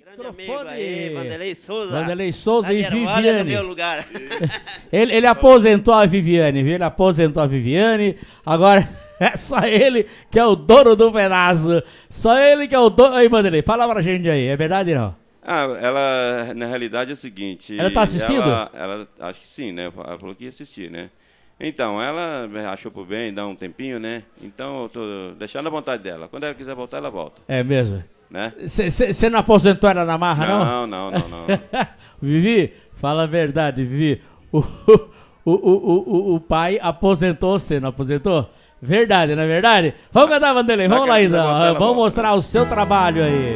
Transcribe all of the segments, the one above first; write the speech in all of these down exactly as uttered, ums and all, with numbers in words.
Grande aí, Vanderlei Souza. Vanderlei Souza e Viviane. Olha no meu lugar. ele, ele aposentou a Viviane, viu? Ele aposentou a Viviane. Agora é só ele que é o dono do pedaço. Só ele que é o dono. Aí, Vanderlei, fala pra gente aí. É verdade ou não? Ah, ela, na realidade, é o seguinte... Ela tá assistindo? Ela, ela, acho que sim, né? Ela falou que ia assistir, né? Então, ela achou por bem dar um tempinho, né? Então, eu tô deixando a vontade dela. Quando ela quiser voltar, ela volta. É mesmo? Né? Você não aposentou ela na marra, não? Não, não, não, não. Vivi, fala a verdade, Vivi. O, o, o, o, o pai aposentou você, não aposentou? Verdade, não é verdade? Vamos cantar, Vanderlei, vamos lá então. Voltar, vamos mostrar volta. O seu trabalho aí.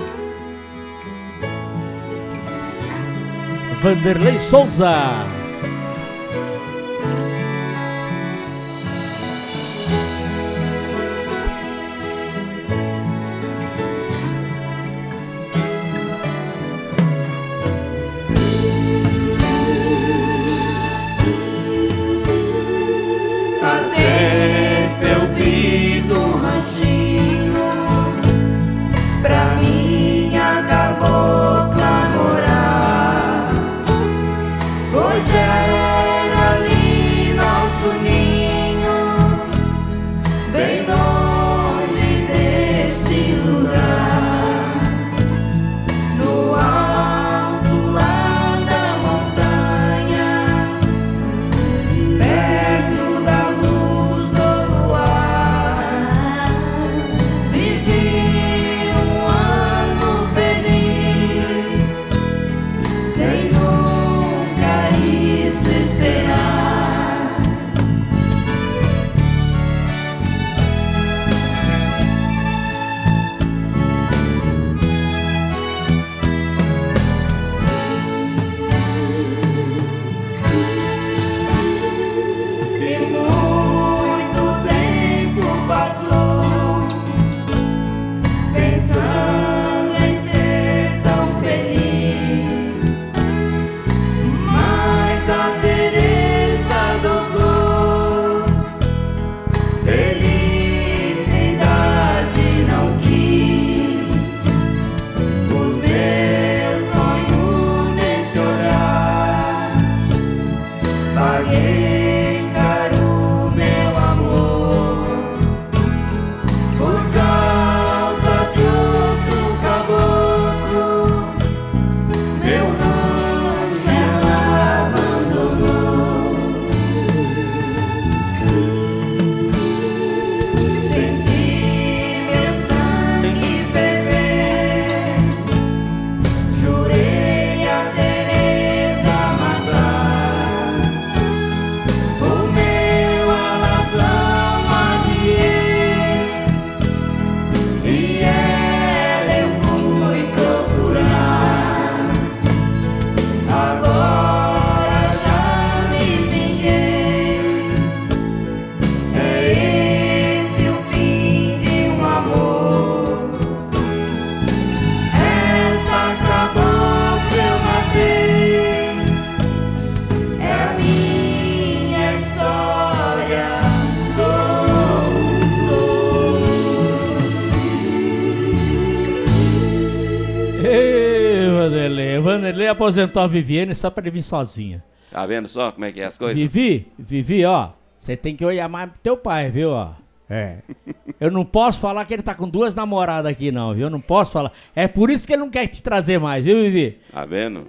Vanderlei Souza. Vanderlei aposentou a Viviane só pra ele vir sozinha. Tá vendo só como é que é as coisas? Vivi, Vivi, ó, você tem que olhar mais pro teu pai, viu, ó. É. Eu não posso falar que ele tá com duas namoradas aqui, não, viu? Eu não posso falar. É por isso que ele não quer te trazer mais, viu, Vivi? Tá vendo?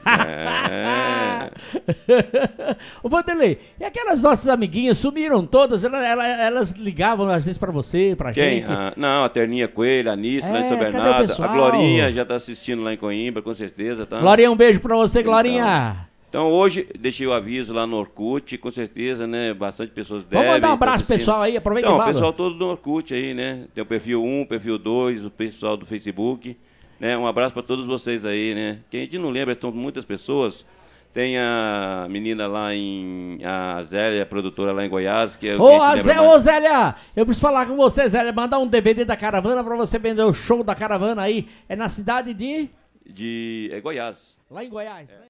É. Ô, Vanderlei, e aquelas nossas amiguinhas sumiram todas? Elas, elas, elas ligavam às vezes pra você, pra Quem? gente? Ah, não, a Terninha Coelho, a Nice, É, lá em São cadê o Bernardo. A pessoal? Glorinha já tá assistindo lá em Coimbra, com certeza. Tá? Glorinha, um beijo pra você, Glorinha. Então hoje deixei o aviso lá no Orkut, com certeza, né? Bastante pessoas devem. Vamos mandar um abraço pro pessoal aí, aproveita então, e fala. o pessoal todo do Orkut aí, né? Tem o perfil um, o perfil dois, o pessoal do Facebook. Né? Um abraço para todos vocês aí, né? Que a gente não lembra, são muitas pessoas. Tem a menina lá em... A Zélia, a produtora lá em Goiás, que é o Ô, Zé, ô Zélia, eu preciso falar com você, Zélia. Mandar um D V D da Caravana pra você vender o show da Caravana aí. É na cidade de... De... É Goiás. Lá em Goiás, é. né?